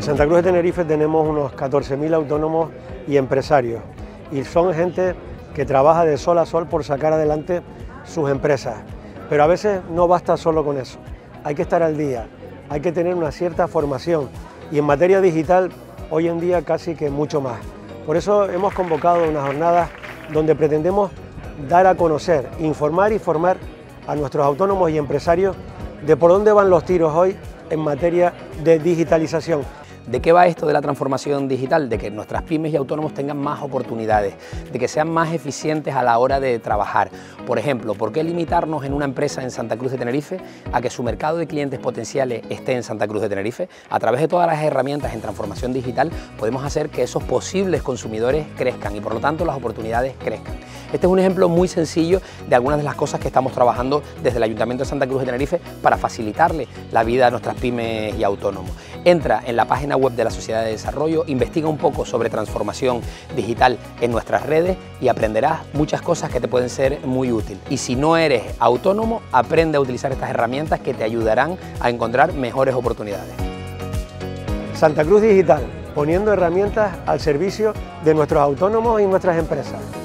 Santa Cruz de Tenerife tenemos unos 14.000 autónomos y empresarios y son gente que trabaja de sol a sol por sacar adelante sus empresas, pero a veces no basta solo con eso, hay que estar al día, hay que tener una cierta formación y en materia digital hoy en día casi que mucho más. Por eso hemos convocado unas jornadas donde pretendemos dar a conocer, informar y formar a nuestros autónomos y empresarios de por dónde van los tiros hoy en materia de digitalización. ¿De qué va esto de la transformación digital? De que nuestras pymes y autónomos tengan más oportunidades, de que sean más eficientes a la hora de trabajar. Por ejemplo, ¿por qué limitarnos en una empresa en Santa Cruz de Tenerife a que su mercado de clientes potenciales esté en Santa Cruz de Tenerife? A través de todas las herramientas en transformación digital podemos hacer que esos posibles consumidores crezcan y por lo tanto las oportunidades crezcan. Este es un ejemplo muy sencillo de algunas de las cosas que estamos trabajando desde el Ayuntamiento de Santa Cruz de Tenerife para facilitarle la vida a nuestras pymes y autónomos. Entra en la página web de la Sociedad de Desarrollo, investiga un poco sobre transformación digital en nuestras redes y aprenderás muchas cosas que te pueden ser muy útiles. Y si no eres autónomo, aprende a utilizar estas herramientas que te ayudarán a encontrar mejores oportunidades. Santa Cruz Digital, poniendo herramientas al servicio de nuestros autónomos y nuestras empresas.